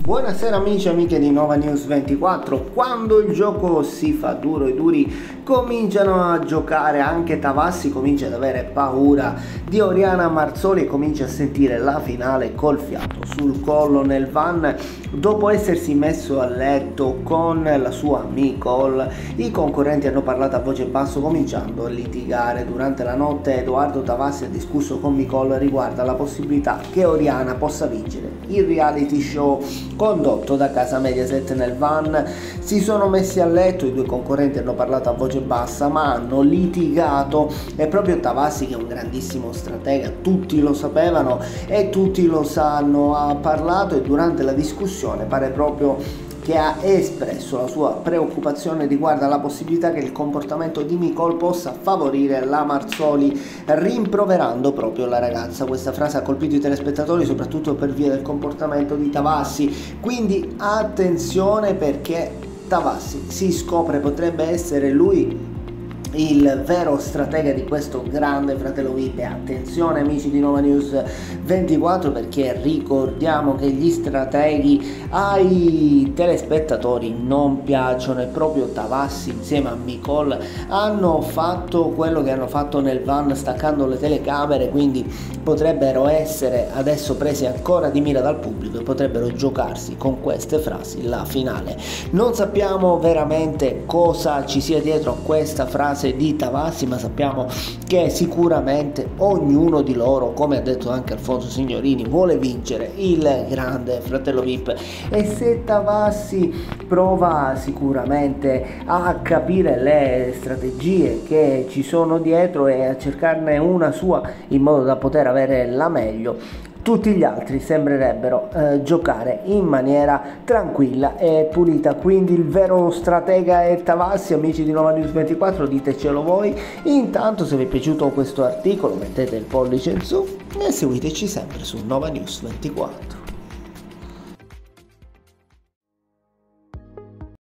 Buonasera amici e amiche di Nova News 24. Quando il gioco si fa duro, i duri cominciano a giocare, anche Tavassi comincia ad avere paura di Oriana Marzoli e comincia a sentire la finale col fiato sul collo nel van. Dopo essersi messo a letto con la sua Nicole, i concorrenti hanno parlato a voce bassa cominciando a litigare. Durante la notte Edoardo Tavassi ha discusso con Nicole riguardo alla possibilità che Oriana possa vincere il reality show condotto da casa Mediaset. Nel van si sono messi a letto, i due concorrenti hanno parlato a voce bassa ma hanno litigato e proprio Tavassi, che è un grandissimo stratega, tutti lo sapevano e tutti lo sanno, ha parlato e durante la discussione pare proprio che ha espresso la sua preoccupazione riguardo alla possibilità che il comportamento di Nicole possa favorire la Marzoli, rimproverando proprio la ragazza. Questa frase ha colpito i telespettatori soprattutto per via del comportamento di Tavassi, quindi attenzione, perché Tavassi si scopre potrebbe essere lui il vero stratega di questo grande fratello VIP. Attenzione amici di Nova News 24, perché ricordiamo che gli strateghi ai telespettatori non piacciono e proprio Tavassi insieme a Nicole hanno fatto quello che hanno fatto nel van, staccando le telecamere, quindi potrebbero essere adesso presi ancora di mira dal pubblico e potrebbero giocarsi con queste frasi la finale. Non sappiamo veramente cosa ci sia dietro a questa frase di Tavassi, ma sappiamo che sicuramente ognuno di loro, come ha detto anche Alfonso Signorini, vuole vincere il grande fratello VIP. E se Tavassi prova sicuramente a capire le strategie che ci sono dietro e a cercarne una sua in modo da poter avere la meglio, tutti gli altri sembrerebbero giocare in maniera tranquilla e pulita. Quindi il vero stratega è Tavassi. Amici di Nova News 24, ditecelo voi. Intanto, se vi è piaciuto questo articolo mettete il pollice in su e seguiteci sempre su Nova News 24.